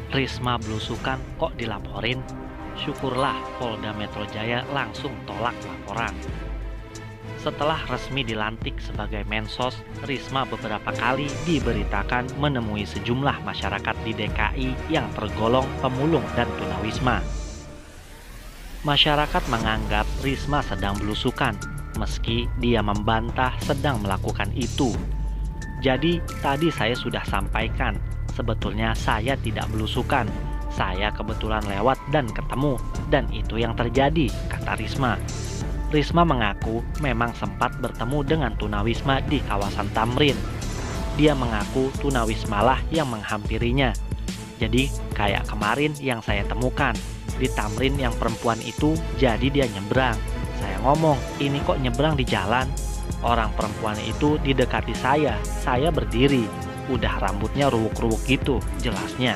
Risma belusukan kok dilaporin? Syukurlah Polda Metro Jaya langsung tolak laporan. Setelah resmi dilantik sebagai Mensos, Risma beberapa kali diberitakan menemui sejumlah masyarakat di DKI yang tergolong pemulung dan tunawisma. Masyarakat menganggap Risma sedang belusukan, meski dia membantah sedang melakukan itu. Jadi, tadi saya sudah sampaikan, sebetulnya saya tidak belusukan. Saya kebetulan lewat dan ketemu, dan itu yang terjadi, kata Risma. Risma mengaku memang sempat bertemu dengan tunawisma di kawasan Tamrin. Dia mengaku tunawismalah yang menghampirinya. Jadi kayak kemarin yang saya temukan, di Tamrin yang perempuan itu jadi dia nyebrang. Saya ngomong, ini kok nyebrang di jalan? Orang perempuan itu didekati saya berdiri. Udah rambutnya ruwuk-ruwuk gitu, jelasnya.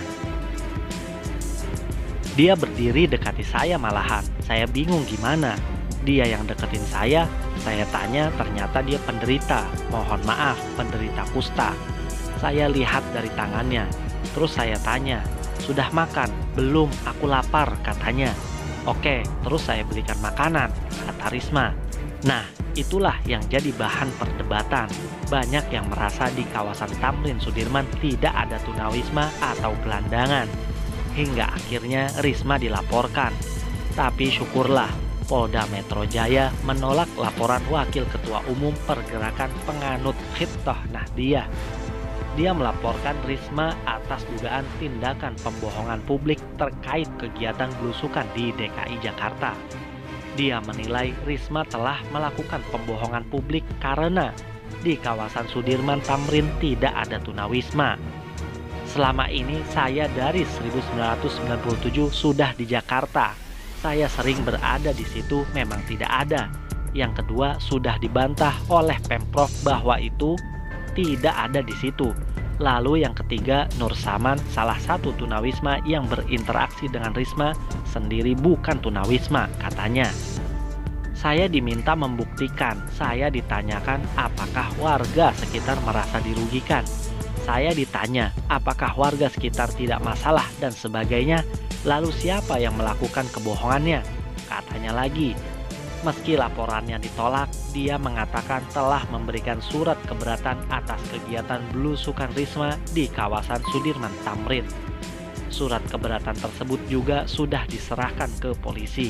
Dia berdiri dekati saya malahan, saya bingung gimana. Dia yang deketin saya tanya ternyata dia penderita, mohon maaf, penderita kusta. Saya lihat dari tangannya, terus saya tanya, sudah makan? Belum, aku lapar, katanya. Oke, terus saya belikan makanan, kata Risma. Nah, itulah yang jadi bahan perdebatan. Banyak yang merasa di kawasan Tamrin Sudirman tidak ada tunawisma atau gelandangan. Hingga akhirnya Risma dilaporkan. Tapi syukurlah, Polda Metro Jaya menolak laporan Wakil Ketua Umum Pergerakan Penganut Khitah Nahdiyah. Dia melaporkan Risma atas dugaan tindakan pembohongan publik terkait kegiatan belusukan di DKI Jakarta. Dia menilai Risma telah melakukan pembohongan publik karena di kawasan Sudirman Tamrin tidak ada tunawisma. Selama ini saya dari 1997 sudah di Jakarta. Saya sering berada di situ, memang tidak ada. Yang kedua, sudah dibantah oleh Pemprov bahwa itu tidak ada di situ. Lalu yang ketiga, Nur Saman, salah satu tunawisma yang berinteraksi dengan Risma, sendiri bukan tunawisma, katanya. Saya diminta membuktikan, saya ditanyakan apakah warga sekitar merasa dirugikan. Saya ditanya apakah warga sekitar tidak masalah dan sebagainya. Lalu siapa yang melakukan kebohongannya? Katanya lagi, meski laporannya ditolak, dia mengatakan telah memberikan surat keberatan atas kegiatan belusukan Risma di kawasan Sudirman Tamrin. Surat keberatan tersebut juga sudah diserahkan ke polisi.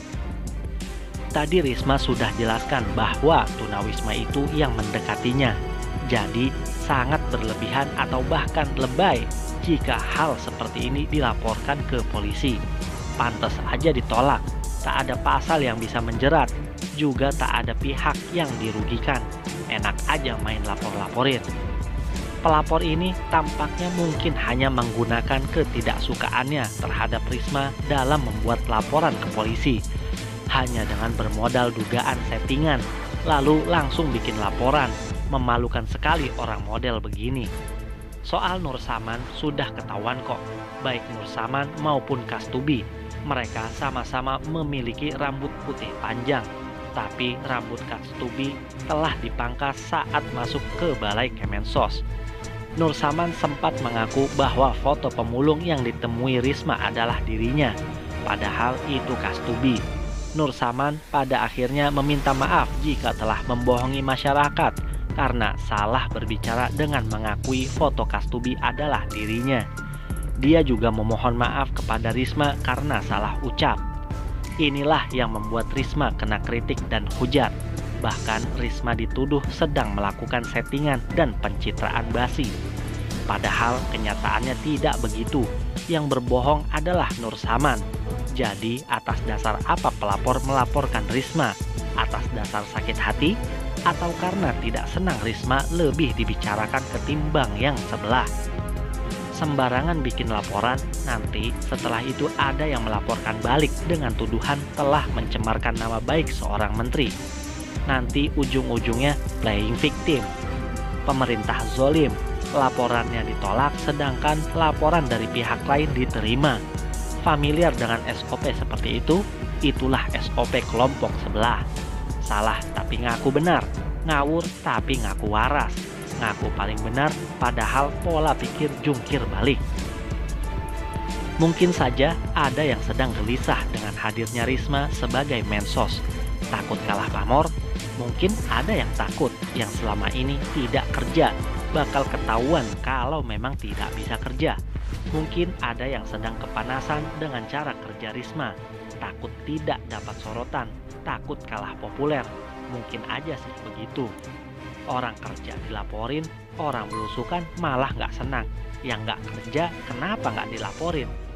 Tadi Risma sudah jelaskan bahwa tunawisma itu yang mendekatinya. Jadi sangat berlebihan atau bahkan lebay jika hal seperti ini dilaporkan ke polisi. Pantas aja ditolak, tak ada pasal yang bisa menjerat, juga tak ada pihak yang dirugikan. Enak aja main lapor-laporin. Pelapor ini tampaknya mungkin hanya menggunakan ketidaksukaannya terhadap Risma dalam membuat laporan ke polisi. Hanya dengan bermodal dugaan settingan, lalu langsung bikin laporan. Memalukan sekali orang model begini. Soal Nur Saman sudah ketahuan kok, baik Nur Saman maupun Kastubi. Mereka sama-sama memiliki rambut putih panjang, tapi rambut Kastubi telah dipangkas saat masuk ke Balai Kemensos. Nur Saman sempat mengaku bahwa foto pemulung yang ditemui Risma adalah dirinya, padahal itu Kastubi. Nur Saman pada akhirnya meminta maaf jika telah membohongi masyarakat karena salah berbicara dengan mengakui foto Kastubi adalah dirinya. Dia juga memohon maaf kepada Risma karena salah ucap. Inilah yang membuat Risma kena kritik dan hujat. Bahkan Risma dituduh sedang melakukan settingan dan pencitraan basi. Padahal kenyataannya tidak begitu. Yang berbohong adalah Nur Saman. Jadi atas dasar apa pelapor melaporkan Risma? Atas dasar sakit hati? Atau karena tidak senang Risma lebih dibicarakan ketimbang yang sebelah? Sembarangan bikin laporan, nanti setelah itu ada yang melaporkan balik dengan tuduhan telah mencemarkan nama baik seorang menteri. Nanti ujung-ujungnya playing victim. Pemerintah zolim, laporannya ditolak sedangkan laporan dari pihak lain diterima. Familiar dengan SOP seperti itu? Itulah SOP kelompok sebelah. Salah tapi ngaku benar, ngawur tapi ngaku waras, ngaku paling benar padahal pola pikir jungkir balik. Mungkin saja ada yang sedang gelisah dengan hadirnya Risma sebagai mensos. Takut kalah pamor, mungkin ada yang takut yang selama ini tidak kerja, bakal ketahuan kalau memang tidak bisa kerja. Mungkin ada yang sedang kepanasan dengan cara kerja Risma, takut tidak dapat sorotan, takut kalah populer. Mungkin aja sih begitu. Orang kerja dilaporin, orang belusukan malah nggak senang. Yang nggak kerja kenapa nggak dilaporin?